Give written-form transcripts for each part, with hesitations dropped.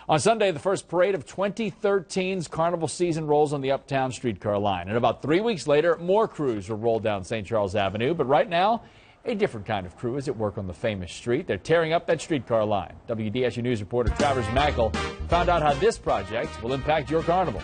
On Sunday, the first parade of 2013's Carnival season rolls on the Uptown streetcar line. And about 3 weeks later, more crews will roll down St. Charles Avenue. But right now, a different kind of crew is at work on the famous street. They're tearing up that streetcar line. WDSU News reporter Travers Mackel found out how this project will impact your carnival.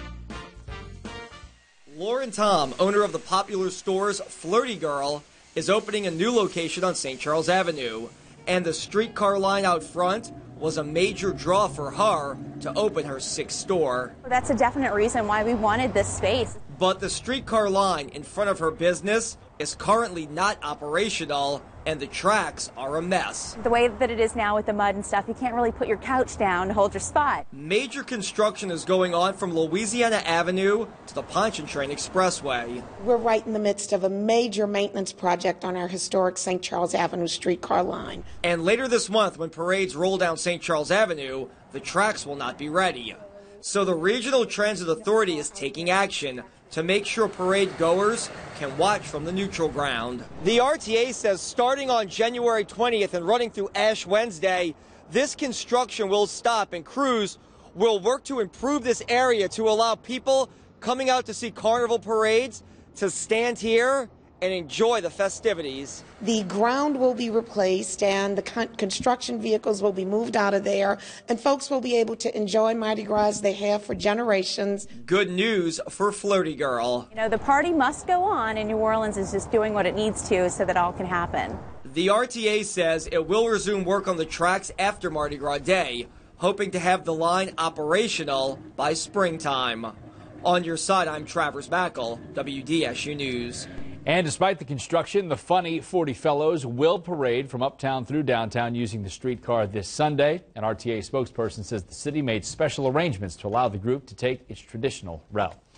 Lauren Tom, owner of the popular stores Flirty Girl, is opening a new location on St. Charles Avenue. And the streetcar line out front was a major draw for her to open her 6th store. That's a definite reason why we wanted this space. But the streetcar line in front of her business is currently not operational, and the tracks are a mess. The way that it is now with the mud and stuff, you can't really put your couch down to hold your spot. Major construction is going on from Louisiana Avenue to the Pontchartrain Expressway. We're right in the midst of a major maintenance project on our historic St. Charles Avenue streetcar line. And later this month, when parades roll down St. Charles Avenue, the tracks will not be ready. So the Regional Transit Authority is taking action to make sure parade goers can watch from the neutral ground. The RTA says starting on January 20th and running through Ash Wednesday, this construction will stop and crews will work to improve this area to allow people coming out to see Carnival parades to stand here and enjoy the festivities. The ground will be replaced and the construction vehicles will be moved out of there, and folks will be able to enjoy Mardi Gras as they have for generations. Good news for Flirty Girl. You know, the party must go on, and New Orleans is just doing what it needs to so that all can happen. The RTA says it will resume work on the tracks after Mardi Gras Day, hoping to have the line operational by springtime. On your side, I'm Travers Mackel, WDSU News. And despite the construction, the Funny 40 Fellows will parade from uptown through downtown using the streetcar this Sunday. An RTA spokesperson says the city made special arrangements to allow the group to take its traditional route.